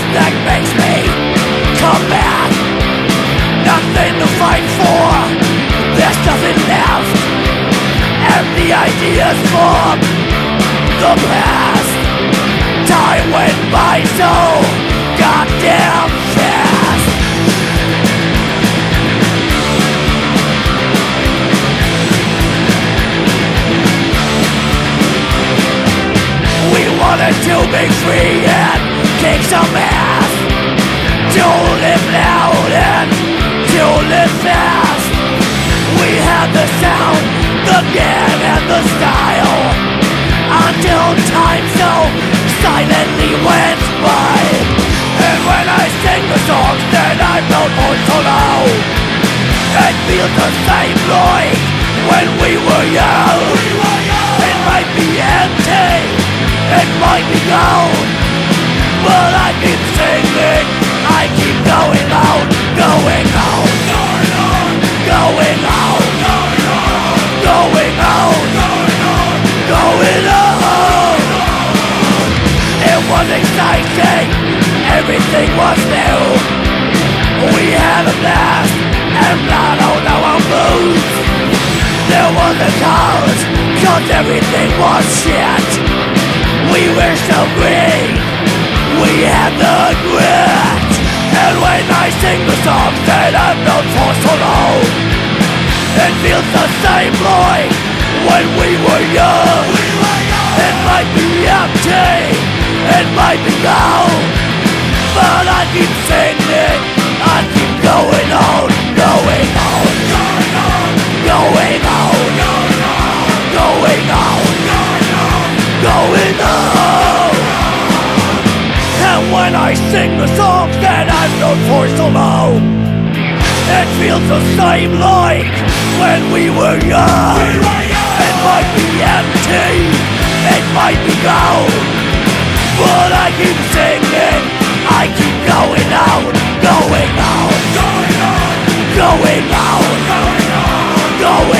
that makes me come back. Nothing to fight for, there's nothing left. Empty ideas from the past. Time went by so goddamn fast. We wanted to be free and kick some ass, to live loud and to live fast. We had the sound, the game and the style, until time so silently went by. And when I sing the songs that I've known for so long, it feels the same like when we were young. It might be empty, it might be gone, but I keep singing, I keep going on, going on, going on, going on, going on, going on. It was exciting, everything was new. We had a blast and blood on our boots. There was a cause, cause everything was shit. We were so green, we had the grit. And when I sing the songs that I've known for so long, it feels the same like when we were young. It might be empty, it might be gone, but I keep singing, I keep going on, going on, going on, going on, going on. And when I sing the songs that I've known for so long, it feels the same like when we were young. It might be empty, it might be gone, but I keep singing, I keep going on, going on, going on, going on, going on.